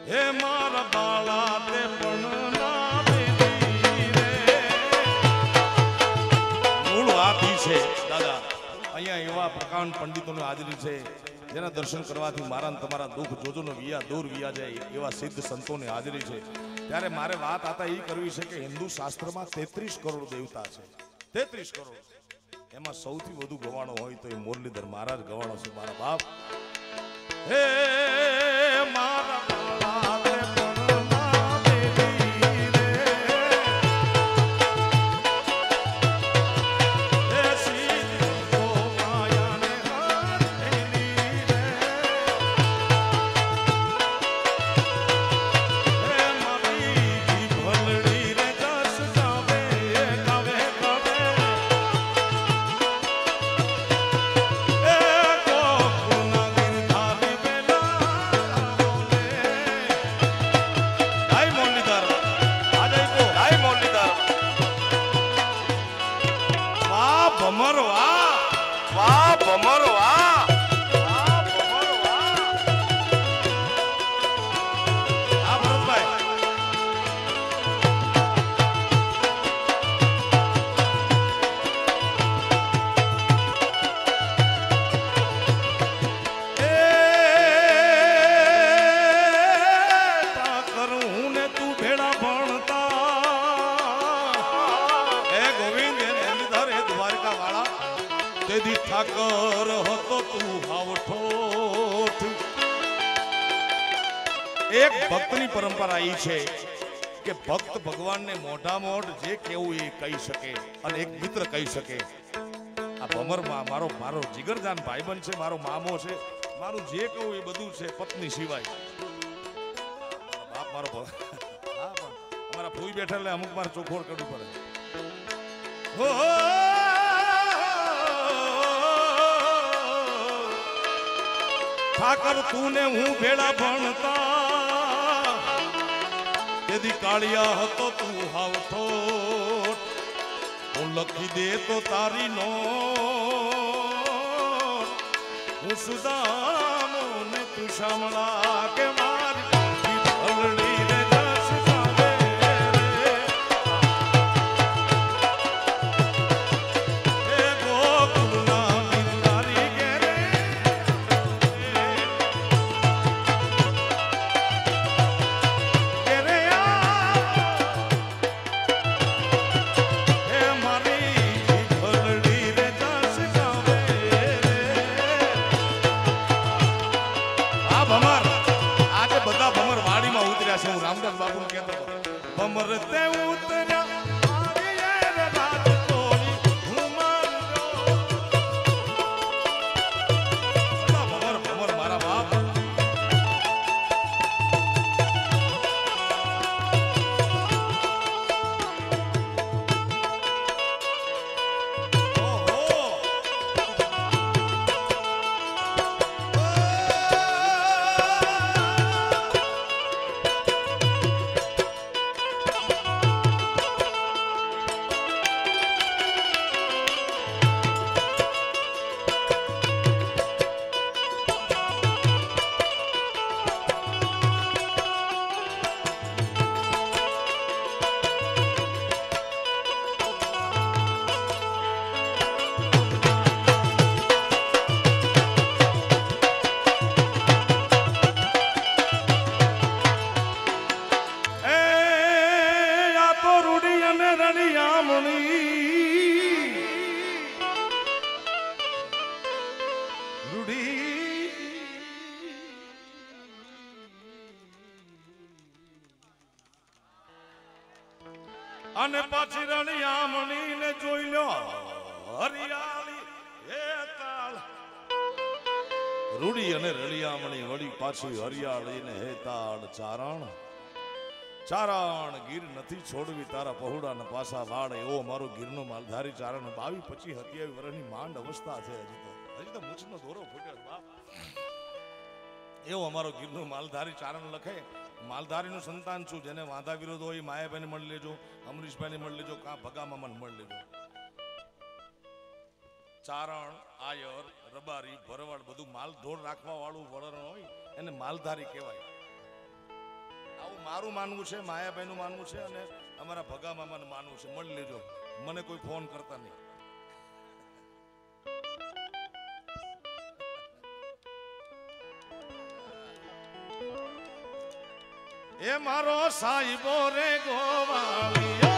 હે મારા બાળા તે પણ ના દેવી રે. મૂળ વાત ઈ છે દાદા, અહીંયા એવા પ્રકાંડ પંડિતોની હાજરી છે જેના દર્શન કરવાથી મારા ને તમારા દુઃખ જોજોનો દૂર વિયા જાય એવા સિદ્ધ સંતોની હાજરી છે. ત્યારે મારે વાત આતા એ કરવી છે કે હિન્દુ શાસ્ત્રમાં 33 કરોડ દેવતા છે. 33 કરોડ, એમાં સૌથી વધુ ગવાણો હોય તો એ મુરલીધર મહારાજ ગવાણો છે. મારા બાપ હે મારા ઠાકર હતો તું હાવઠોઠ. એક ભક્તની પરંપરા એ છે કે ભક્ત ભગવાનને મોઢા મોઢ જે કેવું એ કહી શકે અને એક મિત્ર કહી શકે. આ ભમરમાં મારો જીગરજાન ભાઈબંધ છે, મારો મામો છે, મારું જે કહું એ બધું છે પત્ની સિવાય. બાપ મારો હા પણ અમારા ભૂઈ બેઠા એટલે અમુક મારે ચોખોડ કરવી પડે. ઠાકર તું ને હું ભેળા ભણતા, તેથી કાળિયા હતો તું હાવઠોઠ. હું લખી દે તો તારી નો હું સુદામો ને તું શામળા કે મારી ભલડી રે જસ જાવે રે. હે ગોકુળના બિંદારી ઘેરે રામદાસ બાપુ કહેતો ભમર તે ભમર મારા બાપ અને પાછી રણિયામણી ને જોઈ લો હરિયાળી હે તાળ. રૂડી અને રણિયામણી વળી પાછી હરિયાળી ને હે તાળ. ચારણ ચારણ ગીર નથી છોડવી તારા પહોળા ને પાસા વાળ. એવો મારો ગીરનો માલધારી ચારણ 22-25-27 વર્ષની માંડ અવસ્થા છે. હજી તો મૂછનો દોરો ફૂટ્યો બાપ. એવો અમારો ગીરનો માલધારી ચારણ લખે. માલધારીનું સંતાન છું, જેને વાંધા વિરોધ હોય માયાભાઈને મળી લેજો, અમરીશભાઈને મળી લેજો, કાં ભગા મામાને મળી લેજો. ચારણ, આયર, રબારી, ભરવાડ બધું માલ ઢોર રાખવા વાળું વળણ હોય એને માલધારી કહેવાય. મારું માનવું છે, માયાભાઈનું માનવું છે અને અમારા ભગા મામાનું માનવું છે. મળી લેજો, મને કોઈ ફોન કરતા નહીં. એ મારો સાહેબો રે ગોવાળિયો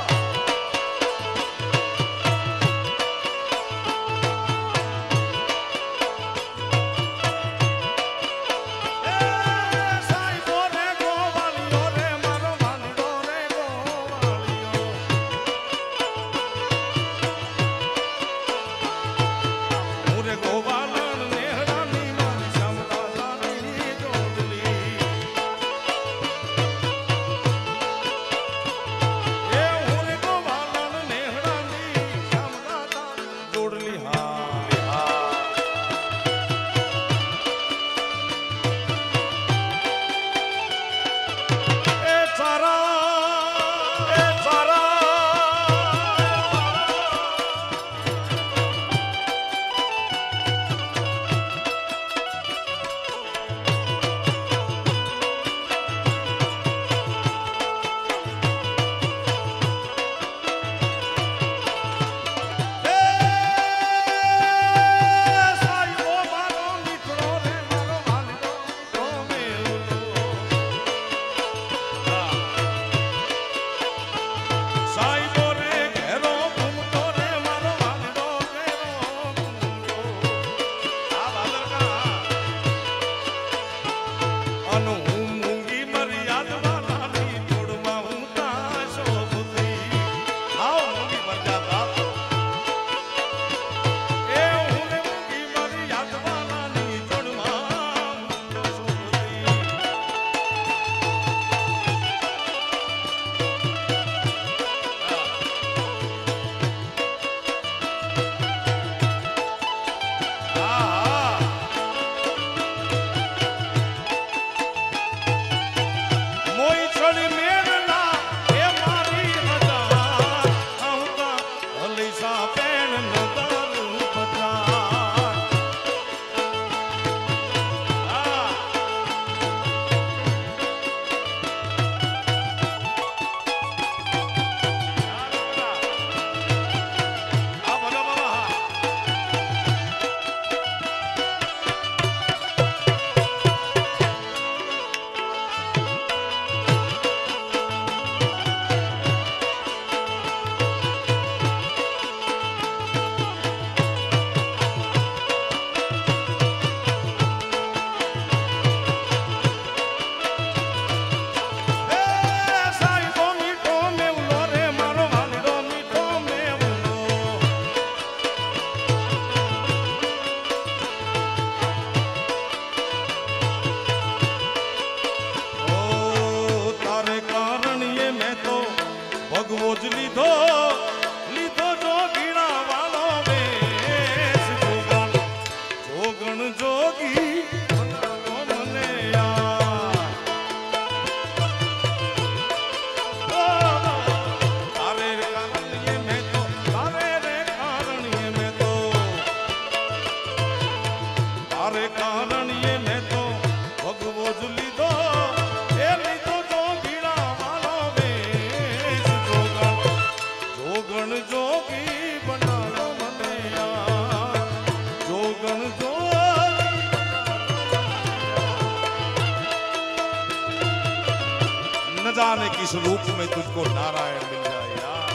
जाने किस रूप में तुझको नारायण मिल जाए यार.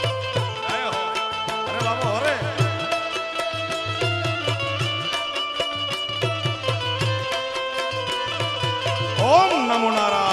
अरे बाबा हो रे. ओम नमो नारायण.